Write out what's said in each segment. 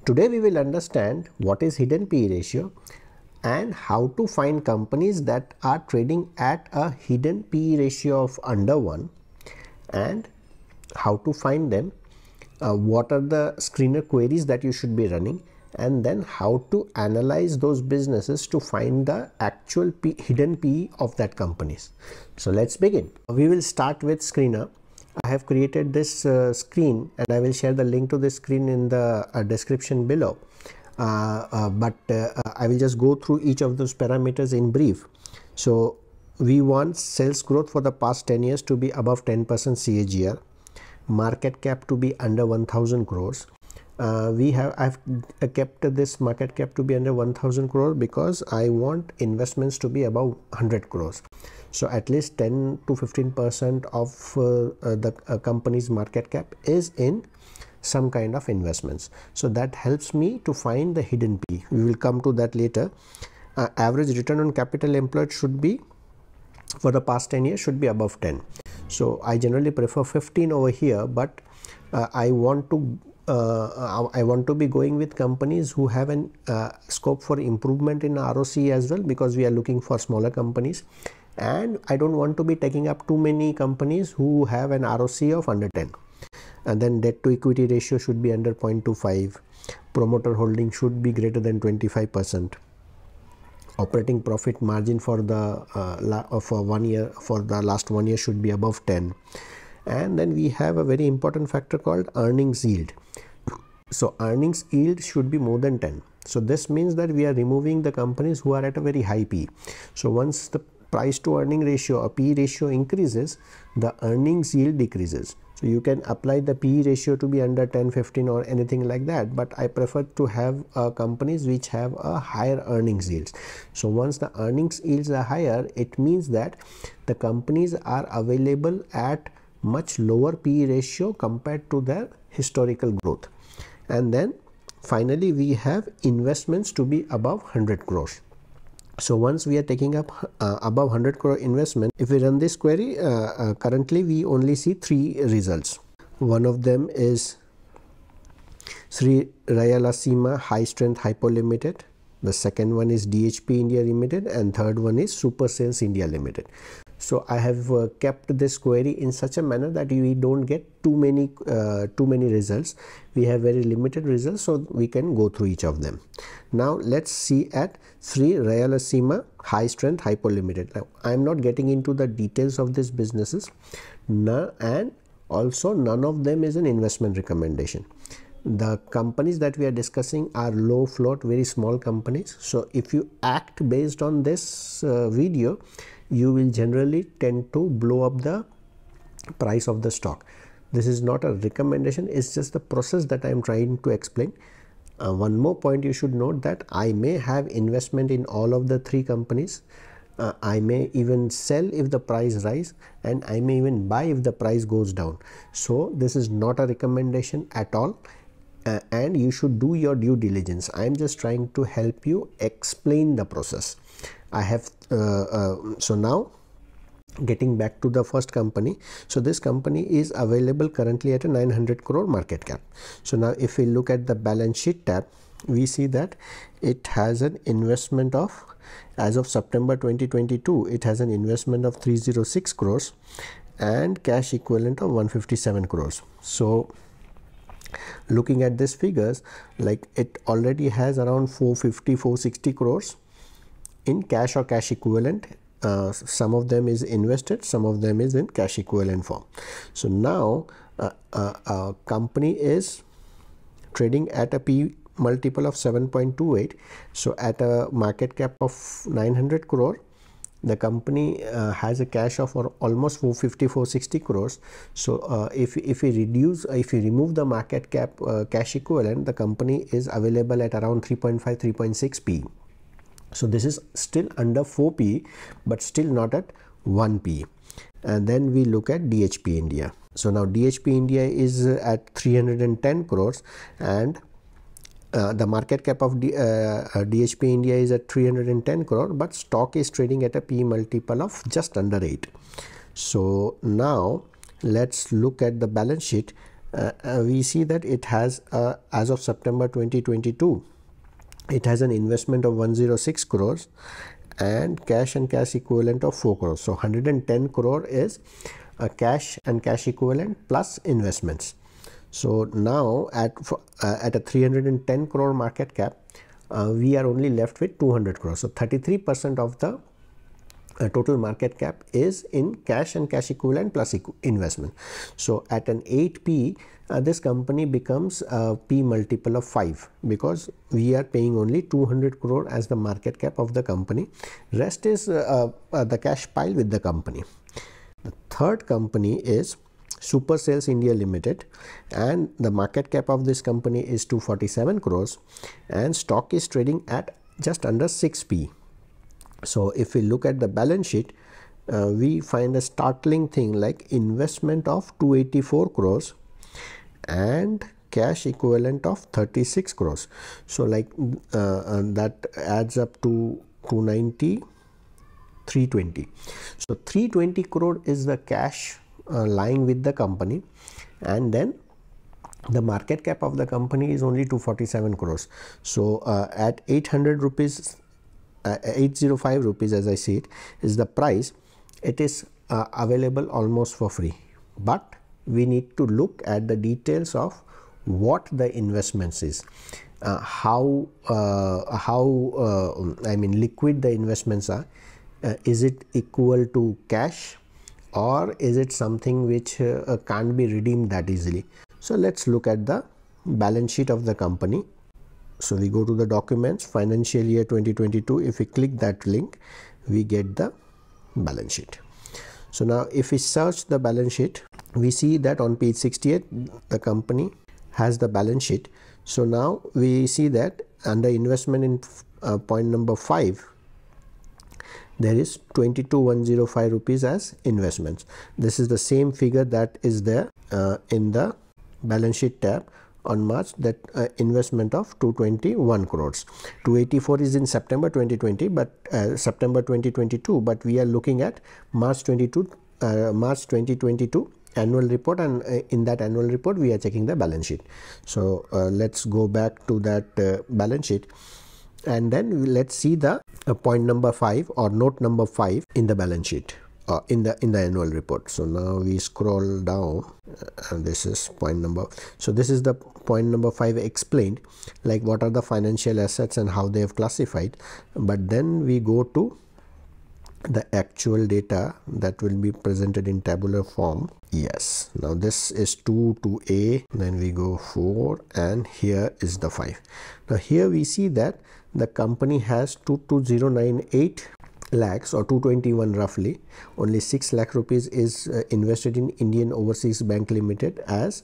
Today we will understand what is hidden PE ratio and how to find companies that are trading at a hidden PE ratio of under 1 and how to find them, what are the screener queries that you should be running, and then how to analyze those businesses to find the actual hidden PE of that companies. So let's begin. We will start with screener. I have created this screen and I will share the link to this screen in the description below. But I will just go through each of those parameters in brief. So we want sales growth for the past 10 years to be above 10% CAGR, market cap to be under 1000 crores. I've kept this market cap to be under 1000 crore because I want investments to be above 100 crores. So at least 10 to 15% of the company's market cap is in some kind of investments. So that helps me to find the hidden P. We will come to that later. Average return on capital employed should be, for the past 10 years, should be above 10. So I generally prefer 15 over here, but I want to be going with companies who have an scope for improvement in ROC as well, because we are looking for smaller companies, and I don't want to be taking up too many companies who have an ROC of under 10. And then debt to equity ratio should be under 0.25. Promoter holding should be greater than 25%. Operating profit margin for the last 1 year should be above 10. And then we have a very important factor called earnings yield. So earnings yield should be more than 10. So this means that we are removing the companies who are at a very high P. So once the price to earning ratio or P ratio increases, the earnings yield decreases. So you can apply the P ratio to be under 10, 15 or anything like that, but I prefer to have companies which have a higher earnings yields. So once the earnings yields are higher, it means that the companies are available at much lower P ratio compared to their historical growth. And then finally we have investments to be above 100 crores. So once we are taking up above 100 crore investment, if we run this query, currently we only see 3 results. One of them is Sri Rayalaseema High Strength Hypo Limited. The second one is DHP India Limited, and third one is Super Sales India Limited. So I have kept this query in such a manner that we don't get too many results. We have very limited results, so we can go through each of them. Now let's see at Sri Rayalaseema High Strength Hypo Limited. Now I am not getting into the details of these businesses, and also none of them is an investment recommendation. The companies that we are discussing are low float, very small companies. So if you act based on this video, you will generally tend to blow up the price of the stock. This is not a recommendation, it's just the process that I am trying to explain. One more point you should note, that I may have investment in all of the 3 companies. I may even sell if the price rise, and I may even buy if the price goes down. So this is not a recommendation at all, and you should do your due diligence. I am just trying to help you explain the process. I have so now getting back to the first company. So this company is available currently at a 900 crore market cap. So now if we look at the balance sheet tab, we see that it has an investment of, as of September 2022, it has an investment of 306 crores and cash equivalent of 157 crores. So looking at these figures, like it already has around 450-460 crores in cash or cash equivalent. Some of them is invested, some of them is in cash equivalent form. So now a company is trading at a P multiple of 7.28. So at a market cap of 900 crore, the company has a cash of almost 450-460 crores. So if we remove the market cap cash equivalent, the company is available at around 3.5-3.6 P. So this is still under 4 P, but still not at 1 P. And then we look at DHP India. So now DHP India is at 310 crores, and the market cap of DHP India is at 310 crore, but stock is trading at a P multiple of just under 8. So now let's look at the balance sheet. we see that it has as of September 2022, it has an investment of 106 crores and cash and cash equivalent of 4 crores. So 110 crore is a cash and cash equivalent plus investments. So now at a 310 crore market cap, we are only left with 200 crores. So 33% of the total market cap is in cash and cash equivalent plus investment. So at an 8p, this company becomes a P multiple of 5, because we are paying only 200 crore as the market cap of the company. Rest is the cash pile with the company. The third company is Super Sales India Limited, and the market cap of this company is 247 crores and stock is trading at just under 6p. So if we look at the balance sheet, we find a startling thing like investment of 284 crores and cash equivalent of 36 crores. So like that adds up to 290, 320. So 320 crore is the cash lying with the company, and then the market cap of the company is only 247 crores. So at 800 rupees, 805 rupees as I see it is the price. It is available almost for free, but we need to look at the details of what the investments is, how I mean liquid the investments are. Is it equal to cash, or is it something which can't be redeemed that easily? So let's look at the balance sheet of the company. So we go to the documents, financial year 2022. If we click that link, we get the balance sheet. So now if we search the balance sheet, we see that on page 68 the company has the balance sheet. So now we see that under investment in point number 5, there is 22,105 rupees as investments. This is the same figure that is there in the balance sheet tab on March, that investment of 221 crores. 284 is in September 2020, but September 2022, but we are looking at March 2022 annual report, and in that annual report we are checking the balance sheet. So let's go back to that balance sheet, and then let's see the point number 5 or note number 5 in the balance sheet, in the annual report. So now we scroll down, and this is point number, so this is the point number 5 explained, like what are the financial assets and how they have classified. But then we go to the actual data that will be presented in tabular form. Yes, now this is 2 to A, then we go 4, and here is the 5. Now here we see that the company has 22098 lakhs or 221 roughly. Only 6 lakh rupees is invested in Indian Overseas Bank Limited as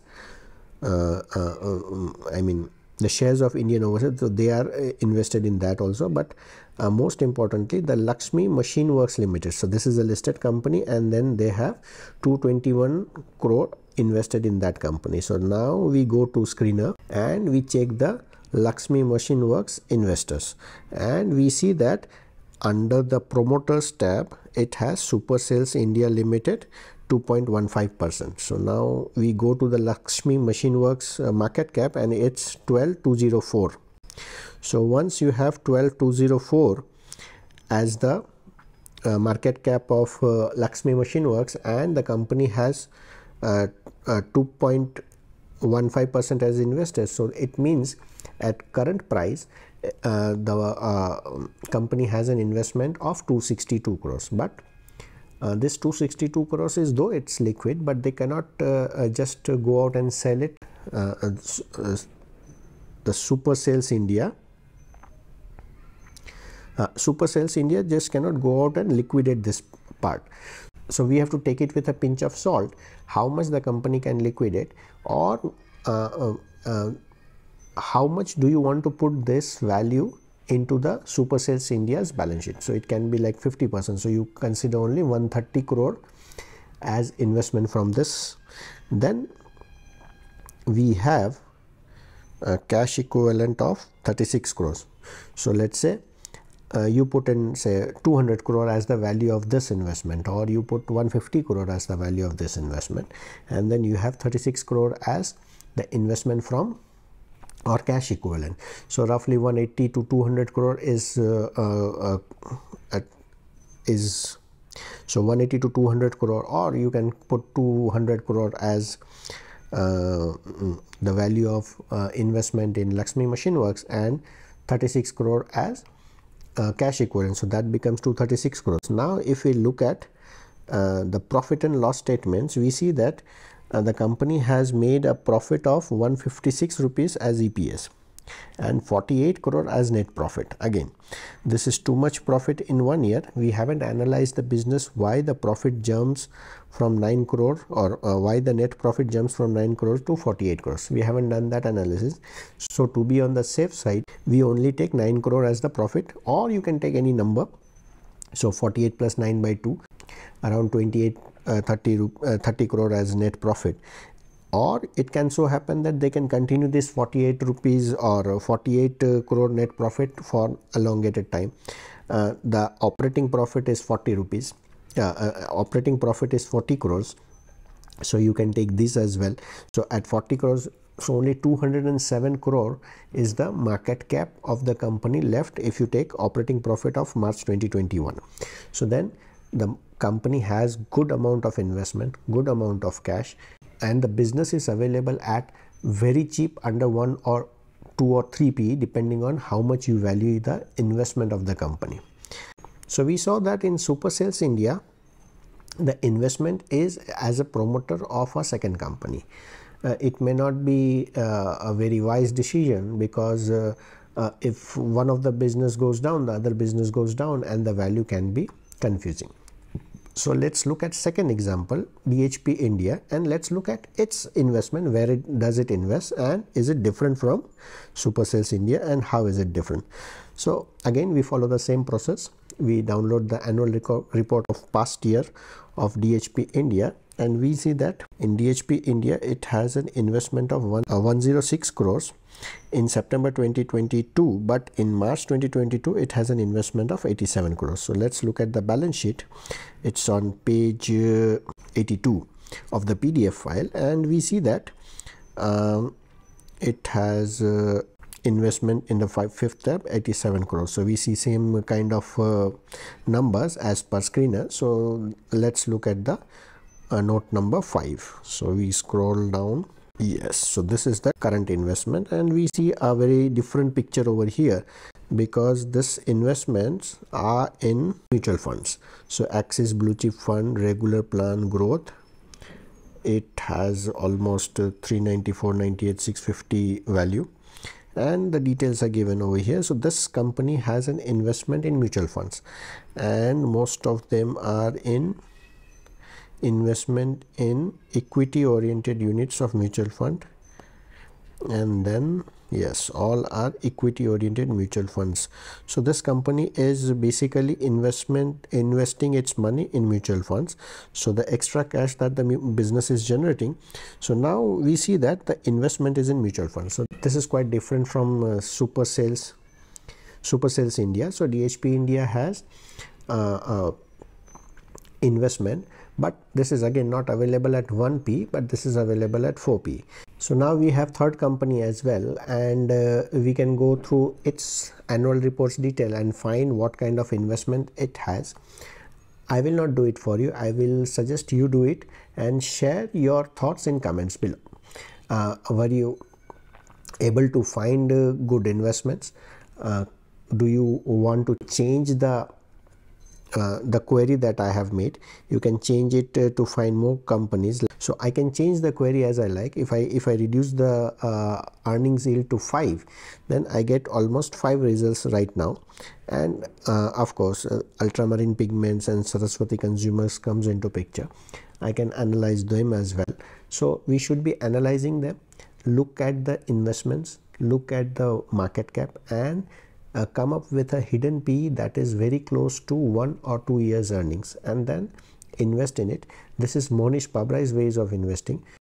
I mean the shares of Indian Overseas, so they are invested in that also. But most importantly, the Lakshmi Machine Works Limited, so this is a listed company, and then they have 221 crore invested in that company. So now we go to screener and we check the Lakshmi Machine Works investors, and we see that under the promoters tab it has Super Sales India Limited 2.15%. So now we go to the Lakshmi Machine Works market cap, and it's 12,204. So once you have 12,204 as the market cap of Lakshmi Machine Works, and the company has 2.15% as investors, so it means at current price the company has an investment of 262 crores. But this 262 crores is, though it's liquid, but they cannot just go out and sell it. The Super Sales India just cannot go out and liquidate this part. So we have to take it with a pinch of salt how much the company can liquidate, or how much do you want to put this value into the Super Sales India's balance sheet. So it can be like 50%. So you consider only 130 crore as investment from this. Then we have a cash equivalent of 36 crores. So let's say you put in say 200 crore as the value of this investment, or you put 150 crore as the value of this investment, and then you have 36 crore as the investment from or cash equivalent. So roughly 180 to 200 crore is so 180 to 200 crore, or you can put 200 crore as the value of investment in Laxmi Machine Works, and 36 crore as cash equivalent. So that becomes 236 crores. Now if we look at the profit and loss statements, we see that the company has made a profit of 156 rupees as EPS and 48 crore as net profit. Again, this is too much profit in 1 year. We haven't analyzed the business, why the profit jumps from 9 crore or why the net profit jumps from 9 crores to 48 crores. We haven't done that analysis. So to be on the safe side, we only take 9 crore as the profit, or you can take any number. So 48 plus 9 by 2, around 30 crore as net profit. Or it can so happen that they can continue this 48 rupees or 48 crore net profit for elongated time. The operating profit is 40 rupees. Operating profit is 40 crores. So you can take this as well. So at 40 crores, so only 207 crore is the market cap of the company left if you take operating profit of March 2021. So then the company has good amount of investment, good amount of cash, and the business is available at very cheap, under 1 or 2 or 3 PE, depending on how much you value the investment of the company. So we saw that in Supercells India, the investment is as a promoter of a second company. It may not be a very wise decision, because if one of the business goes down, the other business goes down, and the value can be confusing. So let's look at second example, DHP India, and let's look at its investment, where does it invest, and is it different from Supercells India, and how is it different. So again, we follow the same process. We download the annual report of past year of DHP India, and we see that in DHP India it has an investment of 106 crores in September 2022, but in March 2022 it has an investment of 87 crores. So let's look at the balance sheet. It's on page 82 of the PDF file, and we see that it has investment in the fifth tab 87 crores. So we see same kind of numbers as per screener. So let's look at the note number 5. So we scroll down. Yes, so this is the current investment, and we see a very different picture over here, because this investments are in mutual funds. So Axis Blue Chip Fund, Regular Plan, Growth, it has almost 394, 98, 650 value, and the details are given over here. So this company has an investment in mutual funds, and most of them are in investment in equity oriented units of mutual fund, and then yes, all are equity oriented mutual funds. So this company is basically investing its money in mutual funds. So the extra cash that the business is generating, so now we see that the investment is in mutual funds. So this is quite different from Supercells India. So DHP India has investment, but this is again not available at 1p, but this is available at 4p. So now we have third company as well, and we can go through its annual reports detail and find what kind of investment it has. I will not do it for you. I will suggest you do it and share your thoughts in comments below. Were you able to find good investments? Do you want to change the query that I have made? You can change it to find more companies. So I can change the query as I like. If I reduce the earnings yield to 5, then I get almost 5 results right now. And of course Ultramarine Pigments and Saraswati Consumers comes into picture. I can analyze them as well. So we should be analyzing them, look at the investments, look at the market cap, and come up with a hidden PE that is very close to 1 or 2 years earnings, and then invest in it. This is Monish Pabrai's ways of investing.